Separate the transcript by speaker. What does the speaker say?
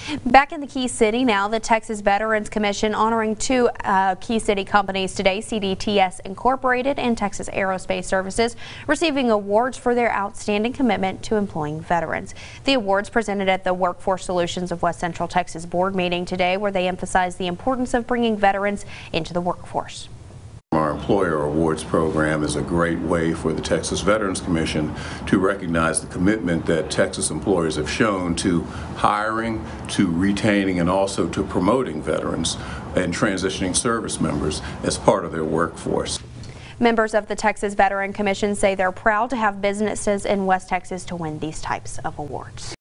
Speaker 1: Back in the Key City now, the Texas Veterans Commission honoring two Key City companies today, CDTS Incorporated and Texas Aerospace Services, receiving awards for their outstanding commitment to employing veterans. The awards presented at the Workforce Solutions of West Central Texas board meeting today, where they emphasized the importance of bringing veterans into the workforce.
Speaker 2: Our Employer Awards program is a great way for the Texas Veterans Commission to recognize the commitment that Texas employers have shown to hiring, to retaining, and also to promoting veterans and transitioning service members as part of their workforce.
Speaker 1: Members of the Texas Veteran Commission say they're proud to have businesses in West Texas to win these types of awards.